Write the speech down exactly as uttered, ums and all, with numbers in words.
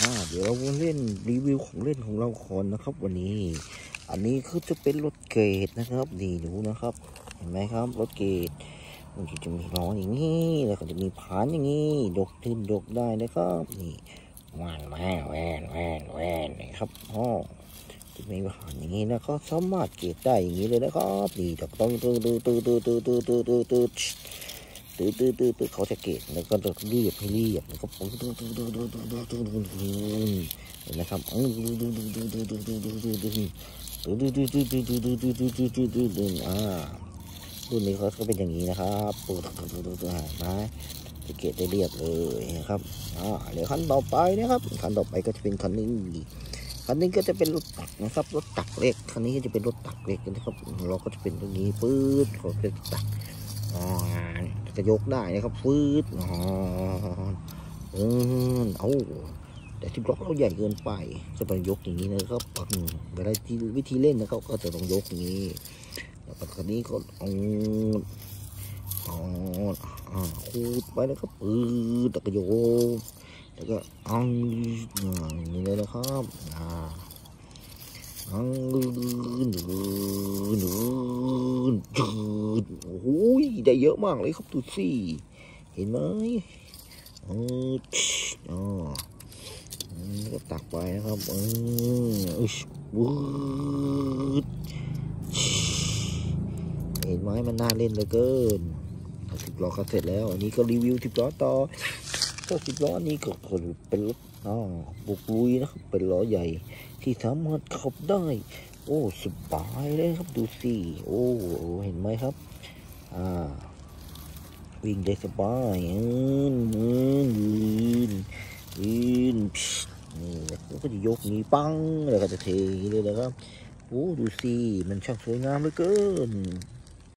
เดี๋ยวเราเล่นรีวิวของเล่นของเราก่อนนะครับวันนี้อันนี้คือจะเป็นรถเกรดนะครับนี่ดูนะครับเห็นไหมครับรถเกรดมันจะมีล้ออย่างนี้แล้วก็จะมีผานอย่างนี้ดกขึ้นดกได้นะครับนี่แหวนแหวนแหวนแหวนแหวนนะครับอ๋อจะมีผานอย่างนี้นะก็สามารถเกรดได้อย่างนี้เลยนะครับนี่จะต้องตื้อตื้อตื้อตื้อตื้อตื้อตื้อตื้อตื้อตื้อตื้อตื้อตื้อเขาจะเกตแล้วก็จะเรียบให้เรียบแล้วก็ตื้อตื้อตื้อตื้อตื้อตื้อตื้อตื้อตื้อเห็นไหมครับตื้อตื้อตื้อตื้อตื้อตื้อตื้อตื้อตื้อตื้อตื้อตื้อตื้อตื้อตื้อตื้อตื้อตื้ออ่ารุ่นนี้เขาก็เป็นอย่างนี้นะครับตื้อตื้อตื้อตื้อตื้อหายไหมจะเกตได้เรียบเลยนะครับอ่าเดี๋ยวขั้นต่อไปนะครับขั้นต่อไปก็จะเป็นคันนี้คันนี้ก็จะเป็นรถตักนะครับรถตักเล็กคันนี้ก็จะเป็นรถตักเล็กนะครับเราก็จะเป็นตรงนี้ปื๊ดเขาเป็นตักอ๋อจะยกได้นะครับฟืดอ๋อเออเอาแต่ที่บล็อกเราใหญ่เกินไปจะไปยกอย่างนี้นะครับเวลาที่วิธีเล่นนะครับก็จะต้องยกอย่างนี้แล้วก็คันนี้ก็เอาอ๋ออ่าคูดไปแล้วก็ปืดแล้วก็โยกแล้วก็อังอย่างนี้เลยนะครับอ่าอังดื้อดื้อดื้อดื้อโอ้โหได้เยอะมากเลยครับดูสิเห็นไหมเอออ๋อก็ตักไปนะครับเออวืดเห็นไหมมันน่าเล่นเหลือเกินสิบล้อก็เสร็จแล้วอันนี้ก็รีวิวสิบล้อต่อก็สิบล้อนี้ก็เป็นรถอ๋อบุกลุยนะครับเป็นล้อใหญ่ที่สามารถขับได้โอ้สบายเลยครับดูสิโอ้เห็นไหมครับอ่าวิ่งได้สบายอืนอืนยืนยืนนี่แล้วก็จะยกนี้ปังแล้วก็จะเทเลยนะครับโอ้ดูสิมันช่างสวยงามเหลือเกิน